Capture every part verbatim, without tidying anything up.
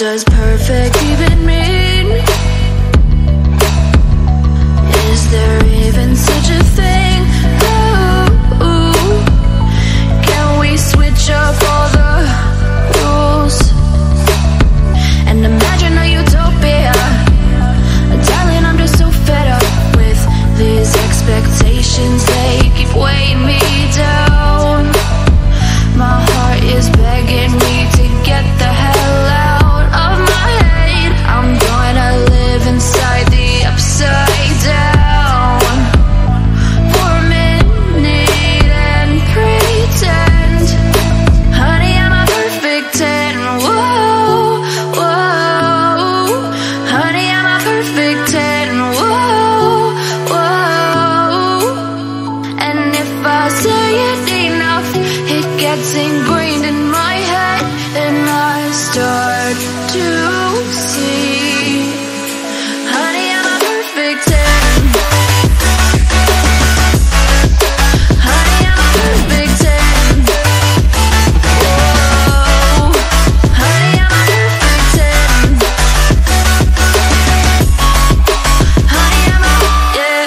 does perfect even mean? Is there even such a thing? Ooh, can we switch up all the rules and imagine a utopia? Darling, I'm just so fed up with these expectations. They keep weighing me down. My heart is begging me to get the hell out of my head. I'm gonna live inside the upside down for a minute and pretend, honey, I'm a perfect ten. Whoa, whoa, honey, I'm a perfect ten. Whoa, whoa, and if I say it enough, it gets ingrained in my head, and I start to see, honey, I'm a perfect ten. Honey, I'm a perfect ten. Whoa, honey, I'm a perfect ten. Honey, I'm a, yeah.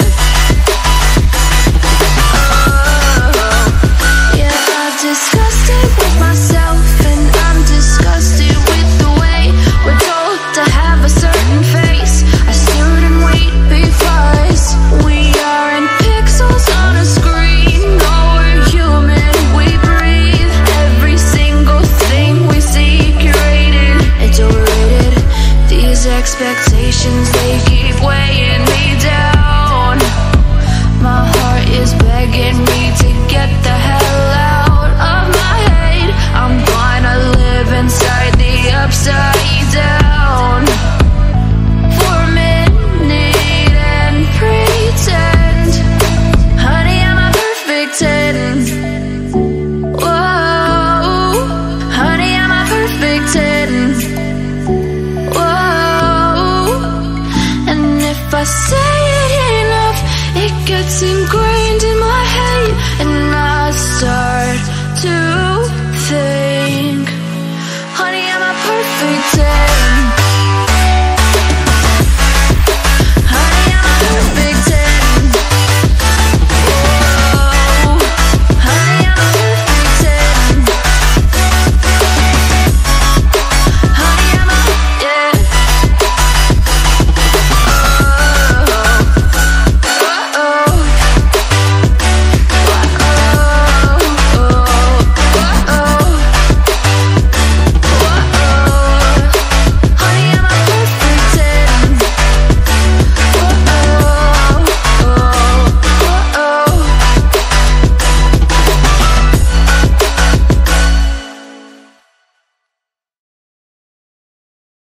Oh, yeah, I've discussed it with myself, and I'm disgusted with the way we're told to have a certain face, a certain weight, because we aren't pixels on a screen. No, we're human, we breathe. Every single thing we see curated, it's overrated. These expectations, they keep weighing me down. My heart is begging me to get the hell out of my head. I'm gonna live inside the upside down for a minute and pretend, honey, I'm a perfect ten. Whoa, honey, I'm a perfect ten. Whoa, and if I say